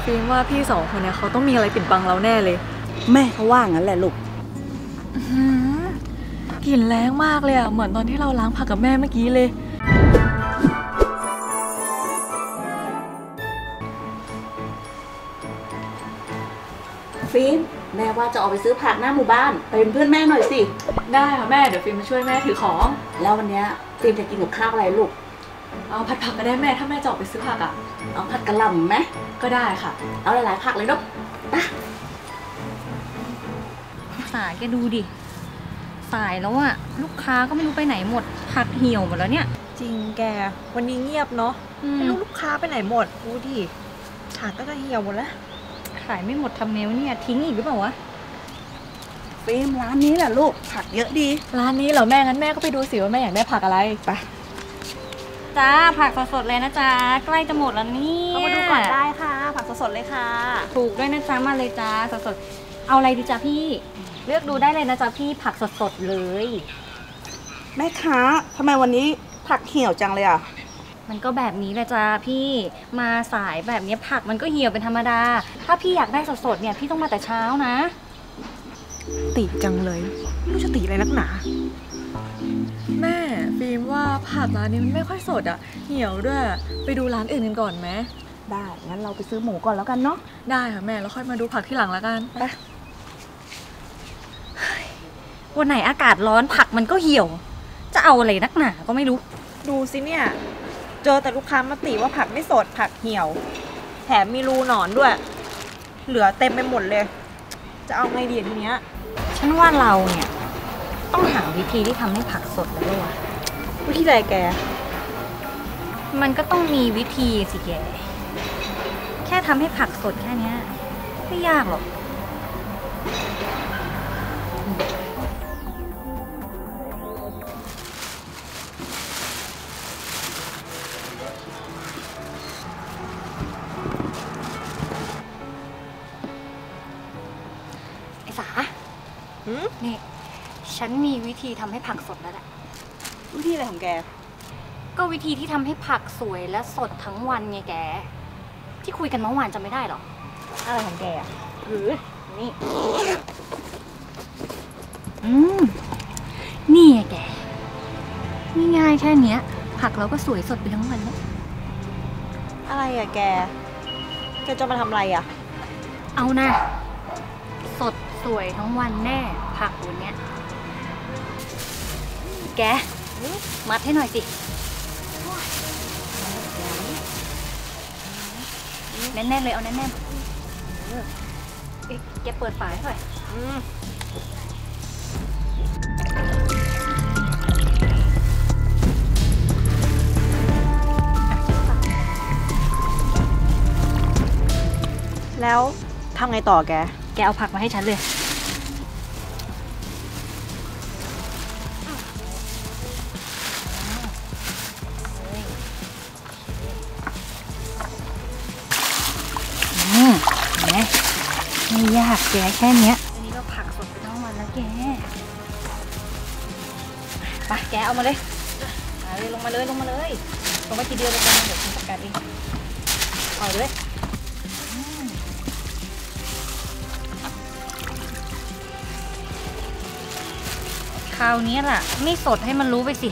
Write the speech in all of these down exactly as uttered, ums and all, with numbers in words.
ฟิล์มว่าพี่สองคนเนี่ยเขาต้องมีอะไรปิดบังเราแน่เลยแม่เขาว่างั้นแหละลูกกลิ่นแรงมากเลยอ่ะเหมือนตอนที่เราล้างผักกับแม่เมื่อกี้เลยฟิล์มแม่ว่าจะออกไปซื้อผักหน้าหมู่บ้านไปเป็นเพื่อนแม่หน่อยสิได้ค่ะแม่เดี๋ยวฟิล์มมาช่วยแม่ถือของแล้ววันนี้ฟิล์มจะกินกับข้าวอะไรลูกเอาผัดผักก็ได้แม่ถ้าแม่จะออกไปซื้อผักอ่ะเอาผัดกะหล่ำไหมก็ได้ค่ะเอาหลายๆผักเลยลูกนะสายแกดูดิสายแล้วอะลูกค้าก็ไม่รู้ไปไหนหมดผักเหี่ยวหมดแล้วเนี่ยจริงแกวันนี้เงียบเนาะไม่รู้ลูกค้าไปไหนหมดดูดิผักก็จะเหี่ยวหมดแล้วขายไม่หมดทำเมลเนี่ยทิ้งอีกหรือเปล่าวะฟิล์มร้านนี้แหละลูกผักเยอะดีร้านนี้เหรอแม่งั้นแม่ก็ไปดูสิว่าแม่อยากได้ผักอะไรไปจ้าผักสดๆเลยนะจ๊ะใกล้จะหมดแล้วนี่เข้ามาดูก่อนได้ค่ะผักสดๆเลยค่ะถูกด้วยนะจ๊ะมาเลยจ้าสดๆเอาอะไรดีจ๊ะพี่เลือกดูได้เลยนะจ๊ะพี่ผักสดๆเลยแม่ค้าทำไมวันนี้ผักเหี่ยวจังเลยอ่ะมันก็แบบนี้แหละจ้าพี่มาสายแบบนี้ผักมันก็เหี่ยวเป็นธรรมดาถ้าพี่อยากได้สดๆเนี่ยพี่ต้องมาแต่เช้านะติจังเลยไม่รู้จะติอะไรนักหนาแม่ฟิล์มว่าผักร้านนี้มันไม่ค่อยสดอ่ะเหี่ยวด้วยไปดูร้านอื่นกันก่อนไหมได้งั้นเราไปซื้อหมูก่อนแล้วกันเนาะได้ค่ะแม่แล้วค่อยมาดูผักที่หลังแล้วกันไปวันไหนอากาศร้อนผักมันก็เหี่ยวจะเอาอะไรนักหนาก็ไม่รู้ดูสิเนี่ยเจอแต่ลูกค้ามาติว่าผักไม่สดผักเหี่ยวแถมมีรูหนอนด้วยเหลือเต็มไปหมดเลยจะเอาไงดีทีเนี้ยฉันว่าเราเนี่ยต้องหาวิธีที่ทำให้ผักสดแล้วว่ะวิธีอะไรแกมันก็ต้องมีวิธีสิแกแค่ทำให้ผักสดแค่นี้ไม่ยากหรอกไอ้สานี่ฉันมีวิธีทำให้ผักสดแล้วแหละวิธีอะไรของแกก็วิธีที่ทำให้ผักสวยและสดทั้งวันไงแกที่คุยกันเมื่อวานจำไม่ได้หรออะไรของแกหรือนี่อืมนี่ไงแกง่ายๆแค่เนี้ยผักเราก็สวยสดไปทั้งวันแล้วอะไรอะแกแกจะมาทำอะไรอะเอานะสดสวยทั้งวันแน่ผักวันเนี้ยแกมัดให้หน่อยสิแน่นๆเลยเอาแน่นๆแกเปิดฝาให้หน่อยแล้วทำไงต่อแกแกเอาผักมาให้ฉันเลยอืมแหมไม่ยากแกแค่เนี้ยอันนี้ก็ผักสดไปทั้งวันแล้วแกไปแกเอามาเลยมาเลยลงมาเลยลงมาเลยลงมาทีเดียวเลยกันเดี๋ยวฉันจัดการเองเอาเลยคราวนี้ล่ะไม่สดให้มันรู้ไปสิ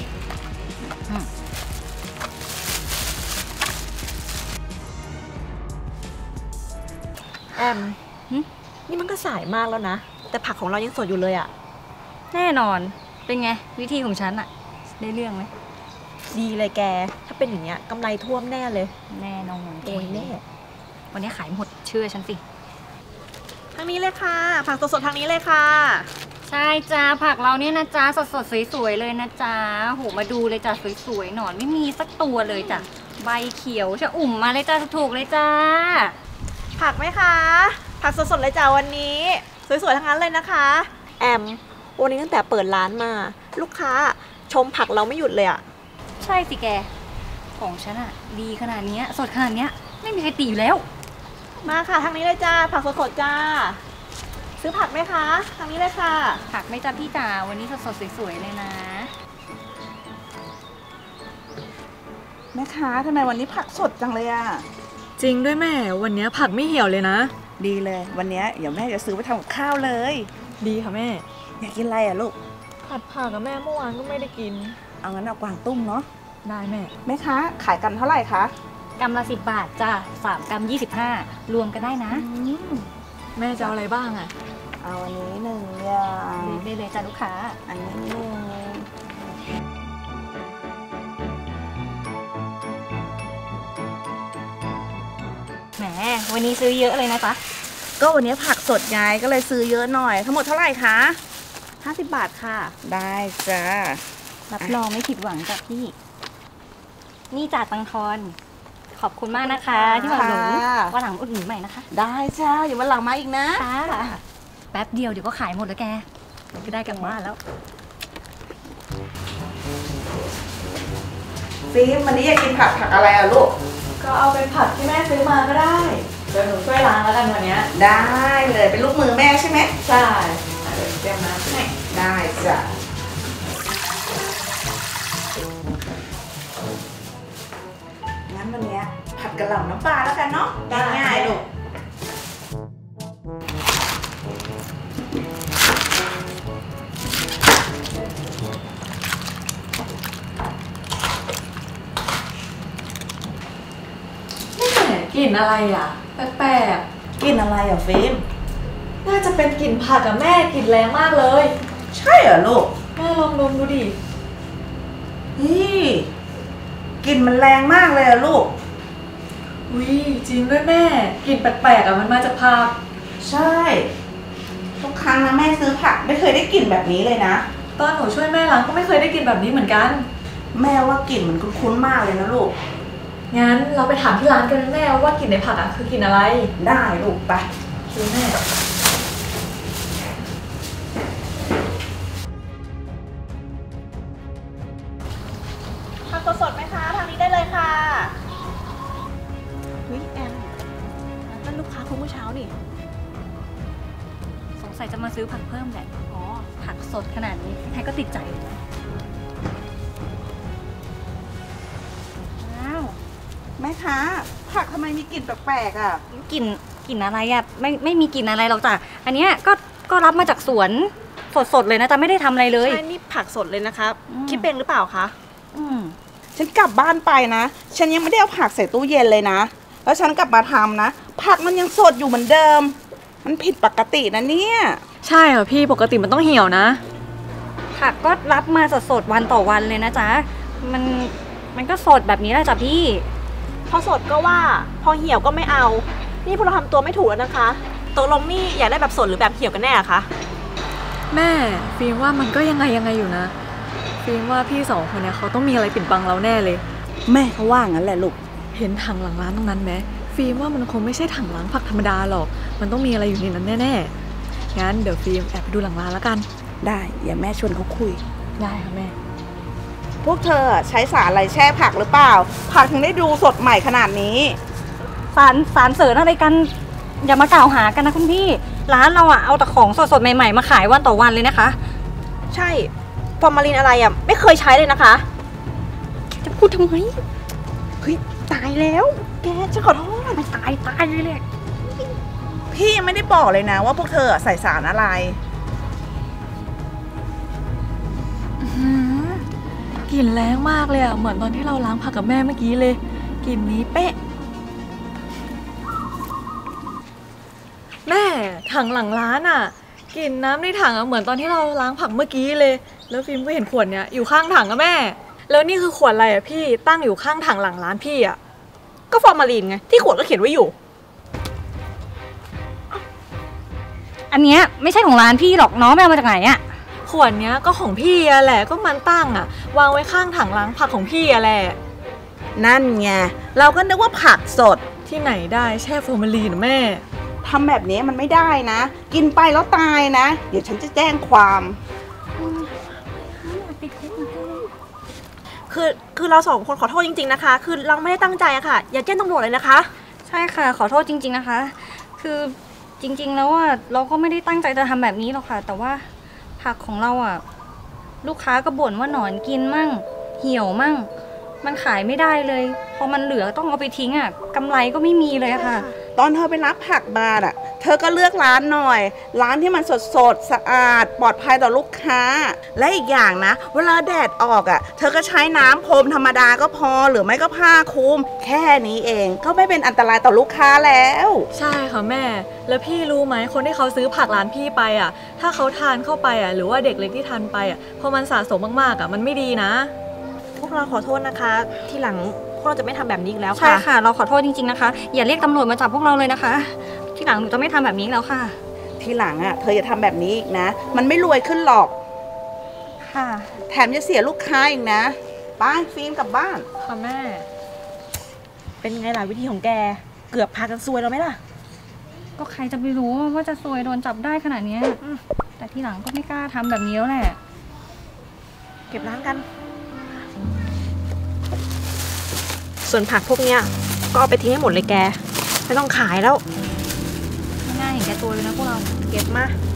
แอมนี่มันก็สายมากแล้วนะแต่ผักของเรายังสดอยู่เลยอะแน่นอนเป็นไงวิธีของฉันอะได้เรื่องไหมดีเลยแกถ้าเป็นอย่างเงี้ยกำไรท่วมแน่เลยแน่นอนโอ้ยแน่วันนี้ขายหมดเชื่อฉันสิทางนี้เลยค่ะผักสดๆทางนี้เลยค่ะใช่จ้าผักเราเนี่ยนะจ้าสดๆสวยๆเลยนะจ้าโหมาดูเลยจ้าสวยๆหนอนไม่มีสักตัวเลยจ้ะใบเขียวชะอุ่มมาเลยจ้าถูกเลยจ้าผักไหมคะผักสดๆเลยจ้าวันนี้สวยๆทั้งนั้นเลยนะคะแอมวันนี้ตั้งแต่เปิดร้านมาลูกค้าชมผักเราไม่หยุดเลยอะใช่สิแกของฉันอะดีขนาดนี้สดขนาดนี้ไม่มีใครตีอยู่แล้วมาค่ะทางนี้เลยจ้าผักสดๆจ้าซื้อผักไหมคะทางนี้เลยค่ะผักไม่จ้าพี่จ๋าวันนี้สดๆสวยๆเลยนะแม่ค้าทำไมวันนี้ผักสดจังเลยอะจริงด้วยแม่ วันนี้ผักไม่เหี่ยวเลยนะดีเลยวันนี้เดี๋ยวแม่จะซื้อไปทำกับข้าวเลยดีค่ะแม่อยากกินอะไรอ่ะลูกผัดผักกับแม่เมื่อวานก็ไม่ได้กินเอางั้นเอากวางตุ้งเนาะได้แม่แม่ค้าขายกันเท่าไหร่คะกำละสิบบาทจ้าสามกำยี่สิบห้ารวมกันได้นะแม่จะเอาอะไรบ้างอะเอาอันนี้หนึ่งอย่างเลือกได้เลยจ้าลูกค้าอันนี้หนึ่งแหมวันนี้ซื้อเยอะเลยนะจ๊ะก็วันนี้ผักสดไงก็เลยซื้อเยอะหน่อย ทั้งหมดเท่าไหร่คะห้าสิบบาทค่ะได้จ้ารับรองไม่ผิดหวังจ้ะพี่ นี่จ่าตังทอนขอบคุณมากนะคะ ที่มาอุดหนุนวันหลังอุดหนุนใหม่นะคะได้จ้าอย่าวันหลังมาอีกนะค่ะแป๊บเดียวเดี๋ยวก็ขายหมดแล้วแกเดี๋ยวก็ได้กลับบ้านแล้วฟิล์มวันนี้อยากกินผักผักอะไรอ่ะลูกก็เอาเป็นผักที่แม่ซื้อมาก็ได้ เดี๋ยวหนูช่วยล้างแล้วกันวันนี้ได้เลยเป็นลูกมือแม่ใช่ไหมใช่เดี๋ยวเตรียมน้ำให้ได้จ้ะงั้นวันนี้ผัดกะหล่ำน้ำปลาแล้วกันเนาะง่ายๆลูกแม่กลิ่นอะไรอ่ะ แปลกกินอะไรอ่ะฟิล์มๆ น่าจะเป็นกลิ่นผักกับแม่กลิ่นแรงมากเลยใช่เหรอลูกแม่ลองดมดูดินี่กลิ่นมันแรงมากเลยอะลูกอุ้ยจริงด้วยแม่กลิ่นแปลกๆอ่ะมันมาจากผักใช่ทุกครั้งนะแม่ซื้อผักไม่เคยได้กลิ่นแบบนี้เลยนะตอนหนูช่วยแม่ล้างก็ไม่เคยได้กลิ่นแบบนี้เหมือนกันแม่ว่ากลิ่นมันคุ้นๆมากเลยนะลูกงั้นเราไปถามที่ร้านกันไหมแม่ว่ากลิ่นในผักอ่ะคือกลิ่นอะไรได้ลูกไปคือแม่ผักสดๆไหมคะ ทางนี้ได้เลยค่ะเฮ้ยแอมนั่นลูกค้าคนเมื่อเช้านี่สงสัยจะมาซื้อผักเพิ่มแหละ อ๋อ ผักสดขนาดนี้ใครก็ติดใจเลยนะว้าวแม่ค้าผักทำไมมีกลิ่นแปลกๆอ่ะกลิ่นกลิ่นอะไรอะไม่ไม่มีกลิ่นอะไรหรอกจ้ะ อันเนี้ยก็ก็รับมาจากสวนสดๆเลยนะจ๊ะไม่ได้ทำอะไรเลยใช่ นี่ผักสดเลยนะครับอืมคิดเป็นหรือเปล่าคะอืมฉันกลับบ้านไปนะ ฉันยังไม่ได้เอาผักใส่ตู้เย็นเลยนะ แล้วฉันกลับมาทำนะ ผักมันยังสดอยู่เหมือนเดิม มันผิดปกตินะเนี่ยใช่เหรอพี่ปกติมันต้องเหี่ยวนะผักก็รับมาสดๆวันต่อวันเลยนะจ๊ะ มันมันก็สดแบบนี้แหละจ้ะพี่พอสดก็ว่า พอเหี่ยวก็ไม่เอา นี่พวกเราทำตัวไม่ถูกแล้วนะคะตกลงนี่อยากได้แบบสดหรือแบบเหี่ยวกันแน่อะคะแม่ฟิล์มว่ามันก็ยังไงยังไงอยู่นะฟิล์มว่าพี่สองคนเนี่ยเขาต้องมีอะไรปิดบังเราแน่เลยแม่เขาว่างั้นแหละลูกเห็นถังหลังร้านตรงนั้นไหมฟิล์มว่ามันคงไม่ใช่ถังล้างผักธรรมดาหรอกมันต้องมีอะไรอยู่ในนั้นแน่ๆงั้นเดี๋ยวฟิล์มแอบไปดูหลังร้านแล้วกันได้อย่าแม่ชวนเขาคุยได้ค่ะแม่พวกเธอใช้สารอะไรแช่ผักหรือเปล่า ผักถึงได้ดูสดใหม่ขนาดนี้สารสารเสริญอะไรกัน อย่ามากล่าวหากันนะคุณพี่ ร้านเราอะเอาแต่ของสดๆใหม่ๆมาขายวันต่อวันเลยนะคะใช่ฟอร์มาลินอะไรอะไม่เคยใช้เลยนะคะจะพูดทำไมเฮ้ยตายแล้ว แกฉันขอโทษไม่ตายตายเลยแหละพี่ยังไม่ได้บอกเลยนะว่าพวกเธอใส่สารอะไรกลิ่นแรงมากเลยอ่ะเหมือนตอนที่เราล้างผักกับแม่เมื่อกี้เลยกลิ่นนี้เป๊ะแม่ถังหลังร้านอ่ะกลิ่นน้ำในถังอ่ะเหมือนตอนที่เราล้างผักเมื่อกี้เลย แล้วฟิล์มก็เห็นขวดเนี้ยอยู่ข้างถังอะแม่ แล้วนี่คือขวดอะไรอ่ะพี่ตั้งอยู่ข้างถังหลังร้านพี่อ่ะก็ฟอร์มาลินไง ที่ขวดก็เขียนไว้อยู่อันเนี้ยไม่ใช่ของร้านพี่หรอกน้องไปเอามาจากไหนอะขวดเนี้ยก็ของพี่อะแหละก็มันตั้งอ่ะวางไว้ข้างถังล้างผักของพี่อะแหละนั่นไงเราก็นึกว่าผักสดที่ไหนได้แช่ฟอร์มาลีนอะแม่ทำแบบนี้มันไม่ได้นะ กินไปแล้วตายนะ เดี๋ยวฉันจะแจ้งความคือคือเราสองคนขอโทษจริงๆนะคะ คือเราไม่ได้ตั้งใจอะค่ะ อย่าแจ้งตำรวจเลยนะคะใช่ค่ะขอโทษจริง ๆนะคะ คือจริงๆแล้วอะเราก็ไม่ได้ตั้งใจจะทำแบบนี้หรอกค่ะ แต่ว่าผักของเราอะลูกค้าก็บ่นว่าหนอนกินมั่ง เหี่ยวมั่งมันขายไม่ได้เลย พอมันเหลือต้องเอาไปทิ้งอ่ะกำไรก็ไม่มีเลยอะค่ะตอนเธอไปรับผักมาอ่ะ เธอก็เลือกร้านหน่อย ร้านที่มันสดสดสะอาด ปลอดภัยต่อลูกค้า และอีกอย่างนะ เวลาแดดออกอ่ะ เธอก็ใช้น้ำพรมธรรมดาก็พอ หรือไม่ก็ผ้าคลุม แค่นี้เองก็ไม่เป็นอันตรายต่อลูกค้าแล้วใช่ค่ะแม่ แล้วพี่รู้ไหมคนที่เขาซื้อผักร้านพี่ไปอ่ะ ถ้าเขาทานเข้าไปอ่ะ หรือว่าเด็กเล็กที่ทานไปอ่ะ พอมันสะสมมากๆอ่ะ มันไม่ดีนะพวกเราขอโทษนะคะ ที่หลังพวกเราจะไม่ทำแบบนี้อีกแล้วใช่ค่ะค่ะ เราขอโทษจริงๆนะคะ อย่าเรียกตำรวจมาจับพวกเราเลยนะคะ ที่หลังหนูจะไม่ทำแบบนี้แล้วค่ะทีหลังอ่ะ เธออย่าทำแบบนี้อีกนะ มันไม่รวยขึ้นหรอกค่ะแถมจะเสียลูกค้าอีกนะไป้าฟิล์มกลับบ้านค่ะแม่เป็นไงล่ะวิธีของแก เกือบพากันซวยเราไหมล่ะก็ใครจะไปรู้ว่าจะซวยโดนจับได้ขนาดเนี้ยอืมแต่ที่หลังก็ไม่กล้าทำแบบนี้แล้วแหละเก็บร้านกัน ส่วนผักพวกเนี้ยก็เอาไปทิ้งให้หมดเลยแก ไม่ต้องขายแล้วไม่น่าเห็นแก่ตัวเลยนะพวกเราเก็บมา